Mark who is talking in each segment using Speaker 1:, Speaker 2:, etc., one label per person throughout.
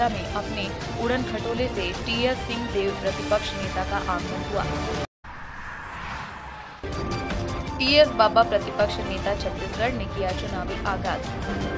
Speaker 1: दुलदुला में अपने उड़न खटोले से टीएस सिंहदेव प्रतिपक्ष नेता का आगमन हुआ। टीएस बाबा प्रतिपक्ष नेता छत्तीसगढ़ ने किया चुनावी आगाज।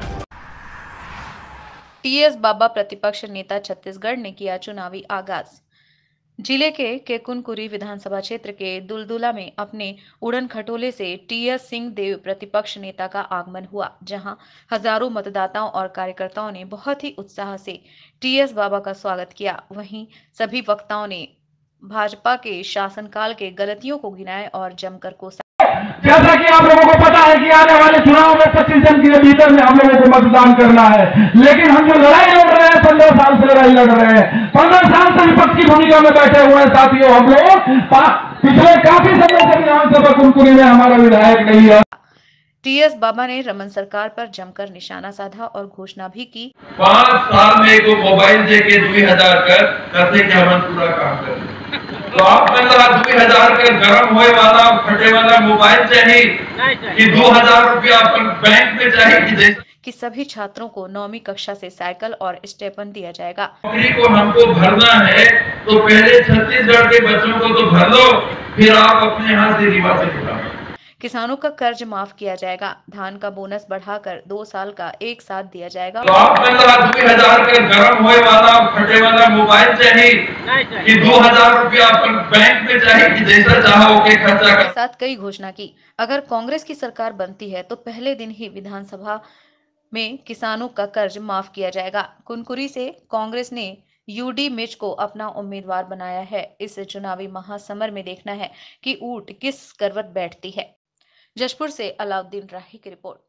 Speaker 1: टीएस बाबा प्रतिपक्ष नेता छत्तीसगढ़ ने किया चुनावी आगाज। जिले के केकुनकुरी विधानसभा क्षेत्र के दुलदुला में अपने उड़न खटोले से टीएस सिंहदेव प्रतिपक्ष नेता का आगमन हुआ, जहां हजारों मतदाताओं और कार्यकर्ताओं ने बहुत ही उत्साह से टीएस बाबा का स्वागत किया। वहीं सभी वक्ताओं ने भाजपा के शासनकाल के गलतियों को गिनाया और जमकर कोसा।
Speaker 2: जैसा कि आप लोगों को पता है कि आने वाले चुनाव में 25 दिन के भीतर में हम लोगों को मतदान करना है, लेकिन हम जो लड़ाई लड़ रहे हैं 15 साल से लड़ाई लड़ रहे हैं, 15 साल से विपक्ष की भूमिका में बैठे हुए हैं साथियों। हम लोग पिछले काफी समय से विधानसभा कुनकुरी में हमारा विधायक नहीं है।
Speaker 1: टीएस बाबा ने रमन सरकार पर जमकर निशाना साधा और घोषणा भी की।
Speaker 3: 5 साल में को मोबाइल देके 2000 करते कि हम पूरा काम करें, तो आप 2000 के गरम होए वाला फटे वाला मोबाइल चाहिए कि 2000 रुपया अपन बैंक में चाहिए
Speaker 1: कि सभी छात्रों को 9वीं कक्षा से साइकिल और स्टेपन दिया जाएगा।
Speaker 3: नौकरी को हमको भरना है तो पहले छत्तीसगढ़ के बच्चों को तो भर दो, फिर आप अपने यहाँ से रिवा से उठाओ।
Speaker 1: किसानों का कर्ज माफ किया जाएगा। धान का बोनस बढ़ाकर 2 साल का एक साथ दिया जाएगा।
Speaker 3: तो आप 2000 के गरम होए वाला फटे वाला मोबाइल चाहिए कि 2000 रुपया अपन बैंक में चाहिए कि जैसा चाहो के खर्चा कर।
Speaker 1: साथ कई घोषणा की। अगर कांग्रेस की सरकार बनती है तो पहले दिन ही विधानसभा में किसानों का कर्ज माफ किया जाएगा। कुनकुरी से कांग्रेस ने यूडी मिर्च को अपना उम्मीदवार बनाया है। इस चुनावी महासमर में देखना है कि ऊंट किस करवट बैठती है। जशपुर से अलाउद्दीन राही की रिपोर्ट।